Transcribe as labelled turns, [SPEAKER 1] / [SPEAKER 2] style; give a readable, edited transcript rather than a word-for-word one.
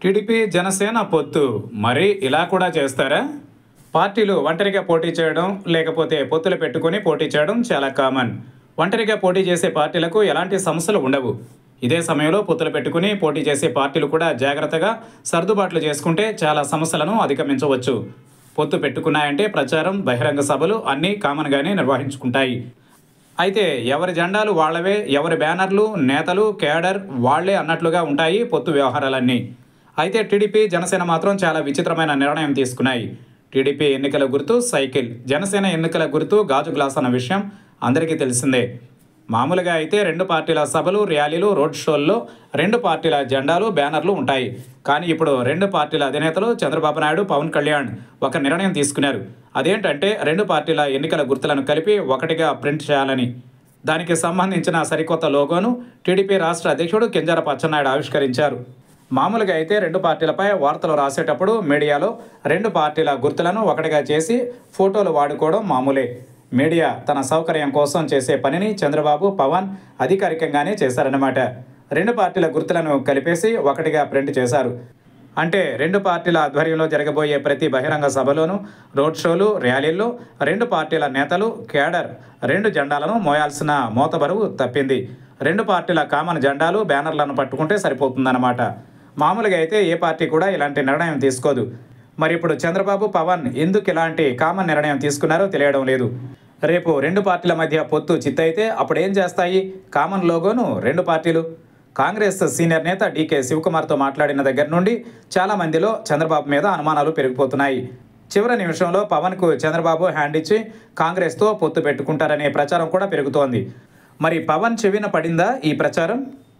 [SPEAKER 1] TDP Janasena పొత్తు మరి ఇలా కూడా చేస్తారా? పార్టీలు ఒంటరిగా పోటీ చేయడం లేకపోతే పొత్తులు పెట్టుకొని పోటీ చేయడం చాలా కామన్. ఒంటరిగా పోటీ చేసే పార్టీలకు ఎలాంటి సమస్యలు ఉండవు. ఇదే సమయంలో పొత్తులు పెట్టుకుని పోటీ చేసే పార్టీలు కూడా జాగ్రత్తగా సర్దుబాట్లు చేసుకుంటే చాలా సమస్యలను అధిగమించవచ్చు. పొత్తు పెట్టుకున్నాయంటే ప్రచారం, బహిరంగ సభలు అన్నీ కామన్గానే నిర్వహించుకుంటాయి. అయితే ఎవరి జెండాలు వాళ్ళవే, ఎవరి బ్యానర్లు, నేతలు, కేడర్ వాళ్లే అన్నట్లుగా ఉంటాయి పొత్తు వ్యవహారాలన్నీ. అయితే టీడీపీ, జనసేన మాత్రం చాలా విచిత్రమైన నిర్ణయం తీసుకున్నాయి. టీడీపీ ఎన్నికల గుర్తు సైకిల్, జనసేన ఎన్నికల గుర్తు గాజు గ్లాస్ అన్న విషయం అందరికీ తెలిసిందే. మామూలుగా అయితే రెండు పార్టీల సభలు, ర్యాలీలు, రోడ్ షోల్లో రెండు పార్టీల జెండాలు, బ్యానర్లు ఉంటాయి. కానీ ఇప్పుడు రెండు పార్టీల అధినేతలు చంద్రబాబు నాయుడు, పవన్ కళ్యాణ్ ఒక నిర్ణయం తీసుకున్నారు. అదేంటంటే రెండు పార్టీల ఎన్నికల గుర్తులను కలిపి ఒకటిగా ప్రింట్ చేయాలని. దానికి సంబంధించిన సరికొత్త లోగోను టీడీపీ రాష్ట్ర అధ్యక్షుడు కింజరాపు అచ్చెన్నాయుడు ఆవిష్కరించారు. మామూలుగా అయితే రెండు పార్టీలపై వార్తలు రాసేటప్పుడు మీడియాలో రెండు పార్టీల గుర్తులను ఒకటిగా చేసి ఫోటోలు వాడుకోవడం మామూలే. మీడియా తన సౌకర్యం కోసం చేసే పనిని చంద్రబాబు, పవన్ అధికారికంగానే చేశారన్నమాట. రెండు పార్టీల గుర్తులను కలిపేసి ఒకటిగా ప్రింట్ చేశారు. అంటే రెండు పార్టీల ఆధ్వర్యంలో జరగబోయే ప్రతి బహిరంగ సభలోనూ, రోడ్ షోలు, ర్యాలీల్లో రెండు పార్టీల నేతలు, కేడర్ రెండు జెండాలను మోయాల్సిన మోతబరువు తప్పింది. రెండు పార్టీల కామన్ జెండాలు, బ్యానర్లను పట్టుకుంటే సరిపోతుందన్నమాట. మామూలుగా అయితే ఏ పార్టీ కూడా ఇలాంటి నిర్ణయం తీసుకోదు. మరి ఇప్పుడు చంద్రబాబు, పవన్ ఎందుకు ఇలాంటి కామన్ నిర్ణయం తీసుకున్నారో తెలియడం లేదు. రేపు రెండు పార్టీల మధ్య పొత్తు చిత్తయితే అప్పుడు ఏం చేస్తాయి కామన్ లోగోను రెండు పార్టీలు? కాంగ్రెస్ సీనియర్ నేత డీకే శివకుమార్తో మాట్లాడిన దగ్గర నుండి చాలా మందిలో చంద్రబాబు మీద అనుమానాలు పెరిగిపోతున్నాయి. చివరి నిమిషంలో పవన్కు చంద్రబాబు హ్యాండ్ ఇచ్చి కాంగ్రెస్తో పొత్తు పెట్టుకుంటారనే ప్రచారం కూడా పెరుగుతోంది. మరి పవన్ చెవిన పడిందా ఈ ప్రచారం?